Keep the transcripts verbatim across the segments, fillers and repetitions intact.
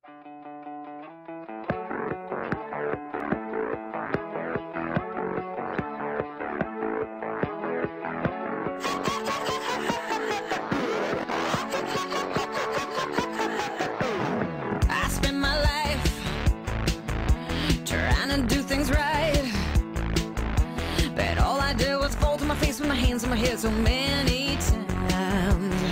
My head so many times,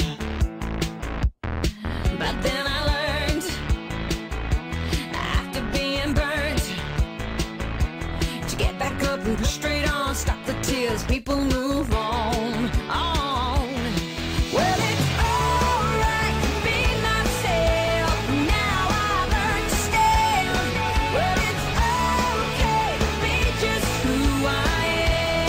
but then I learned after being burnt to get back up and push straight on, stop the tears, people move on, on. Well, it's alright to be myself, now I learn to stand. Well, it's okay to be just who I am.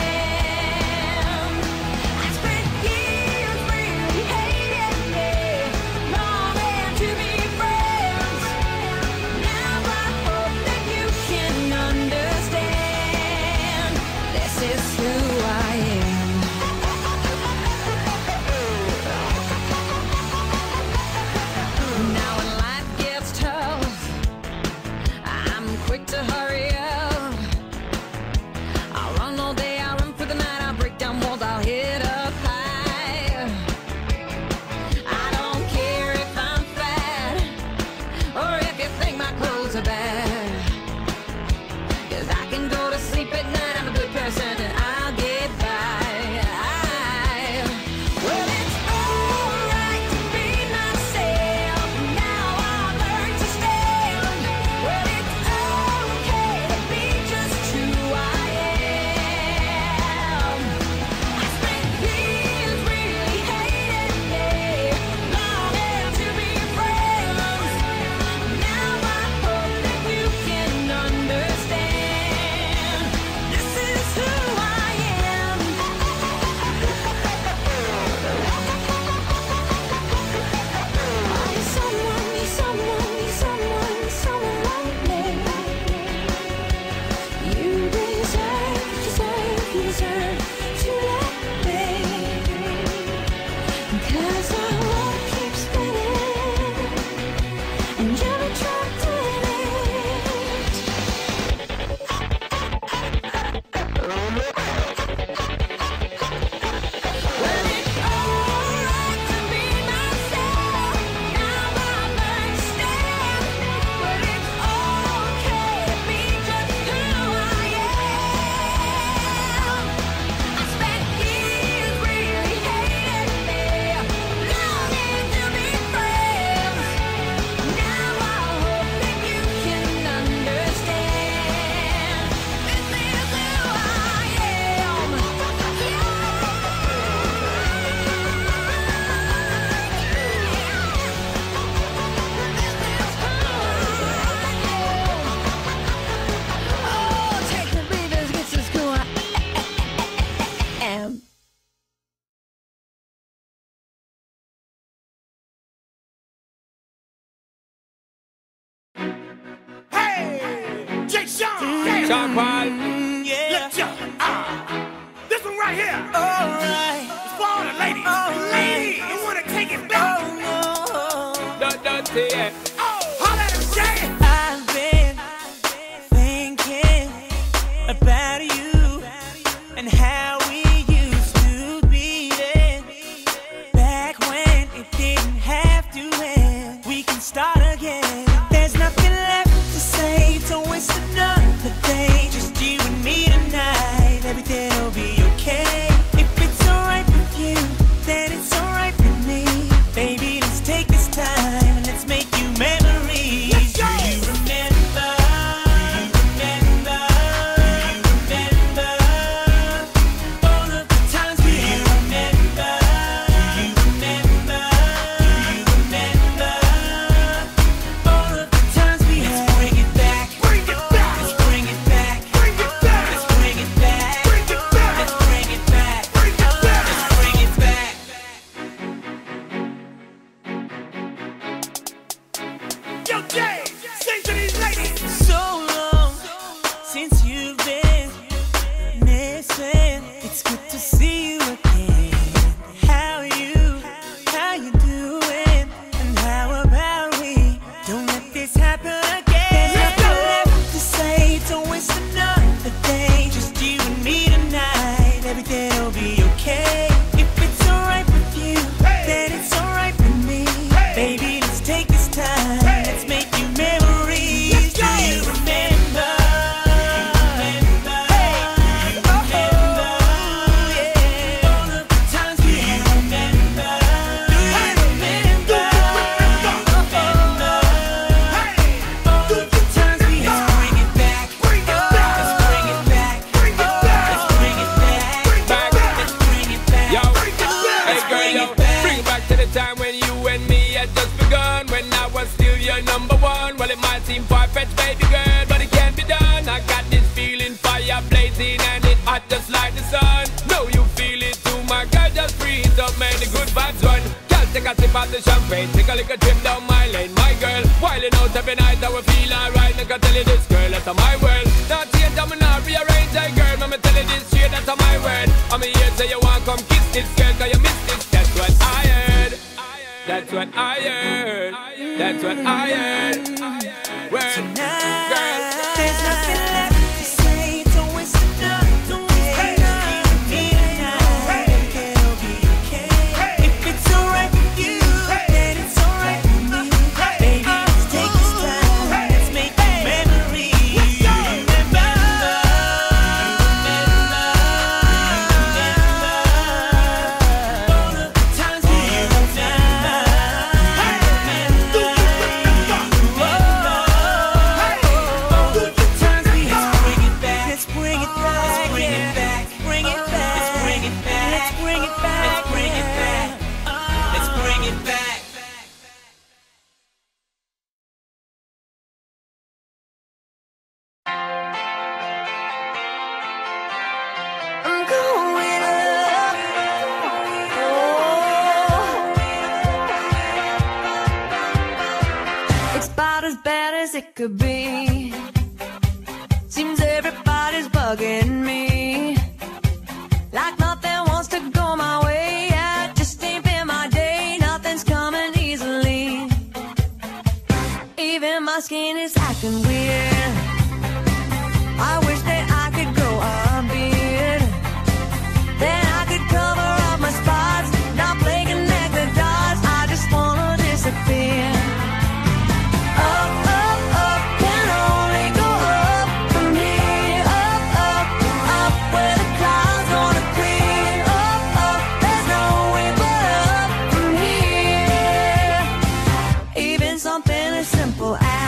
Talk Paul. Yeah. Let's jump. Ah. This one right here. All right. It's for all the ladies. All ladies, you want to take it back? Oh, no. Don't, don't say it. Oh, holla at him, Jay. I've been thinking about you and how we used to be then. Back when it didn't have to end. We can start again. There's nothing left to say, to waste another day. Just you and me tonight. Everything will be okay. If it's alright with you, then it's alright with me. Baby, let's take this time and let's make you memories. Let's go. Do you remember? Do you remember? Do you remember all of the times we had? Do you remember? Do you remember? Do you remember all of the times we had? Let's bring it back. Bring it back. Let's bring it back. Bring it back. Let's bring it back. Bring it back. Let's bring it back. Bring it back. Let's bring it back. Yo, Jay, sing to these ladies. So long since you've been missing. It's good to see you again. How you, how you doing? And how about we don't let this happen? my number one. Well, it might seem far-fetched, baby girl, but it can't be done. I got this feeling, fire blazing, and it hot just like the sun. Know you feel it too, my girl, just breathe up, man, the good vibes run. Girl, take a sip of the champagne, take a little trip down my lane, my girl. Wilding out every night, I will feel alright. Like I tell you this, girl, that's my world. Not change, I'm not rearrange, I girl. I'ma tell you this straight, that's my word. I'm here, say you want come kiss this girl, cause you miss this. That's what I heard. That's what I heard. That's what I heard. Word, girl. There's nothing left to say. Don't waste the time. Don't waste the time. It'll be okay. If it's alright with you, then it's alright with me. Baby, let's take this time. Let's make memories. Remember love. Remember love. All the times we have done. I'm going up. Oh. It's about as bad as it could be. Seems everybody's bugging me. Like nothing wants to go my way. Yeah, just ain't been my day. Nothing's coming easily. Even my skin is acting weird. I wish that I could grow a beard. Then I could cover up my spots. Not play connect the dots. I just wanna disappear. Up, up, up, can only go up from here. Up, up, up, where the clouds gonna clear. Up, up, there's no way but up from here. Even something as simple as